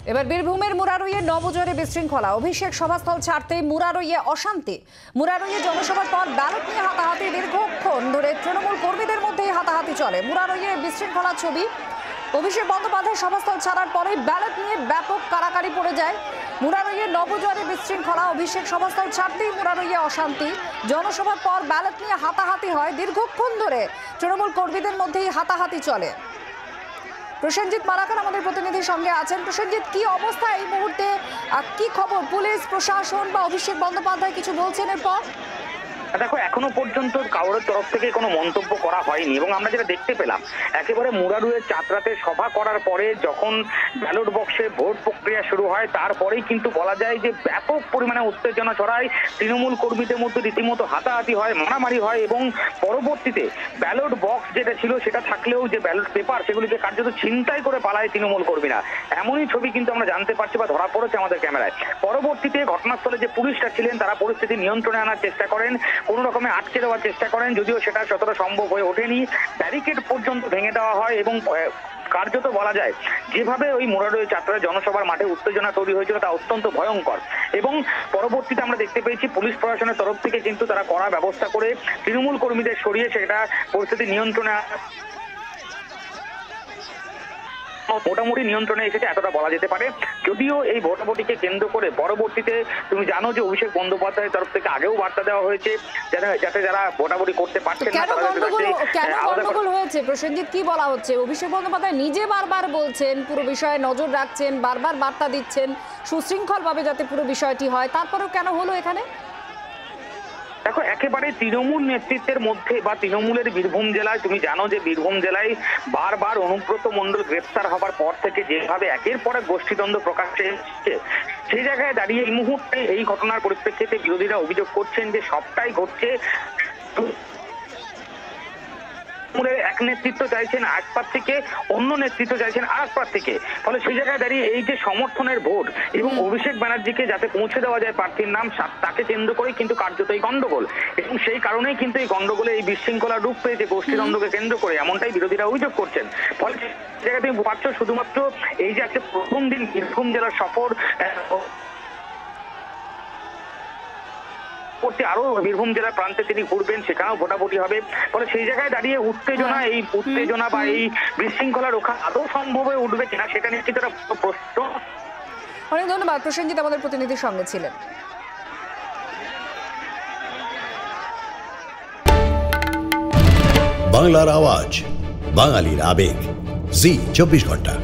এবার বীরভূমের মুরারইয়ে নবজোয়ারে বিশৃঙ্খলা। অভিষেক সভাস্থল ছাড়তে মুরারইয়ে অশান্তি। মুরারইয়ে জনসভার পর ব্যালট নিয়ে হাতাহাতি। দীর্ঘক্ষণ ধরে তৃণমূল কর্মীদের মধ্যেই হাতাহাতি চলে। মুরারইয়ে বিশৃঙ্খলা ছবি। অভিষেক বন্দ্যোপাধ্যায় সভাস্থল ছাড়ার পরেই ব্যালট নিয়ে ব্যাপক কারাকারি পড়ে যায়। মুরারইয়ে নবজোয়ারে বিশৃঙ্খলা। অভিষেক সভাস্থল ছাড়তেই মুরারইয়ে অশান্তি। জনসভার পর ব্যালট নিয়ে হাতাহাতি হয়। দীর্ঘক্ষণ ধরে তৃণমূল কর্মীদের মধ্যেই হাতাহাতি চলে। প্রসেনজিৎ মালাকার আমাদের প্রতিনিধির সঙ্গে আছেন। প্রসেনজিৎ, কি অবস্থা এই মুহূর্তে? কি খবর? পুলিশ প্রশাসন বা অভিষেক বন্দ্যোপাধ্যায় কিছু বলছেন এরপর? দেখো, এখনো পর্যন্ত কারোর তরফ থেকে কোনো মন্তব্য করা হয়নি এবং আমরা যেটা দেখতে পেলাম, একেবারে মুরারইয়ে চাতরাতে সভা করার পরে যখন ব্যালট বক্সে ভোট প্রক্রিয়া শুরু হয় তারপরেই কিন্তু বলা যায় যে ব্যাপক পরিমাণে উত্তেজনা ছড়ায়। তৃণমূল কর্মীদের মধ্যে রীতিমতো হাতাহাতি হয়, মারামারি হয় এবং পরবর্তীতে ব্যালট বক্স যেটা ছিল সেটা থাকলেও যে ব্যালট পেপার সেগুলিকে কার্যত ছিনতাই করে পালায় তৃণমূল কর্মীরা। এমনই ছবি কিন্তু আমরা জানতে পারছি বা ধরা পড়েছে আমাদের ক্যামেরায়। পরবর্তীতে ঘটনাস্থলে যে পুলিশরা ছিলেন তারা পরিস্থিতি নিয়ন্ত্রণে আনার চেষ্টা করেন, কোন রকমে আটকে দেওয়ার চেষ্টা করেন, যদিও সেটা যতটা সম্ভব হয়ে ওঠেনি। ব্যারিকেড পর্যন্ত ভেঙে দেওয়া হয় এবং কার্যত বলা যায় যেভাবে ওই মুরারইয়ে চাতরা জনসভার মাঠে উত্তেজনা তৈরি হয়েছিল তা অত্যন্ত ভয়ঙ্কর। এবং পরবর্তীতে আমরা দেখতে পেয়েছি পুলিশ প্রশাসনের তরফ থেকে কিন্তু তারা কড়া ব্যবস্থা করে তৃণমূল কর্মীদের সরিয়ে সেটা পরিস্থিতি নিয়ন্ত্রণে মোটামুটি নিয়ন্ত্রণে এসেছে, এতটা বলা যেতে পারে। যদিও এই ভোটাভুটিকে কেন্দ্র করে পরবর্তীতে তুমি জানো যে অভিষেক বন্দ্যোপাধ্যায়ের তরফ থেকে আগেও বার্তা দেওয়া হয়েছে যাতে যারা ভোটাভুটি করতে পারছেন না তারা গন্ডগোল হয়েছে। প্রসেনজিৎ, কি বলা হচ্ছে? অভিষেক বন্দ্যোপাধ্যায় নিজে বারবার বলছেন, পুরো বিষয়ে নজর রাখছেন, বারবার বার্তা দিচ্ছেন সুশৃঙ্খলভাবে যাতে পুরো বিষয়টি হয়, তারপরেও কেন হলো এখানে? দেখো, একেবারে তৃণমূল নেতৃত্বের মধ্যে বা তৃণমূলের বীরভূম জেলায় তুমি জানো যে বীরভূম জেলায় বারবার অনুব্রত মণ্ডল গ্রেপ্তার হবার পর থেকে যেভাবে একের পর এক গোষ্ঠীদ্বন্দ্ব প্রকাশ্যে এসেছে, সেই জায়গায় দাঁড়িয়ে এই মুহূর্তে এই ঘটনার পরিপ্রেক্ষিতে বিরোধীরা অভিযোগ করছেন যে সবটাই ঘটছে এক নেতৃত্ব চাইছেন এক প্রার্থীকে, অন্য নেতৃত্ব চাইছেন আর এক প্রার্থীকে। ফলে সেই জায়গায় দাঁড়িয়ে এই যে সমর্থনের ভোট এবং অভিষেক ব্যানার্জিকে যাতে পৌঁছে দেওয়া যায় প্রার্থীর নাম তাকে কেন্দ্র করেই কিন্তু কার্যত এই গন্ডগোল। এবং সেই কারণেই কিন্তু এই গন্ডগোলে এই বিশৃঙ্খলা রূপ পেয়েছে গোষ্ঠীদ্বন্দ্বকে কেন্দ্র করে, এমনটাই বিরোধীরা অভিযোগ করছেন। ফলে সেই জায়গায় তুমি পাচ্ছ শুধুমাত্র এই যে আজকে প্রথম দিন বীরভূম জেলার সফর, আরো বীরভূম জেলার প্রান্তে তিনি ঘুরবেন, সেখানেও ভোটাভুটি হবে। ফলে সেই জায়গায় দাঁড়িয়ে উত্তেজনা বা এই বিশৃঙ্খলা রক্ষা আদৌ সম্ভব হয়ে উঠবে কিনা সেটা নিয়ে কিন্তু একটা প্রশ্ন। অনেক ধন্যবাদ প্রসেনজিৎ, আমাদের প্রতিনিধির সঙ্গে ছিলেন। বাংলার আওয়াজ, বাঙালির আবেগ, জি 24 ঘন্টা।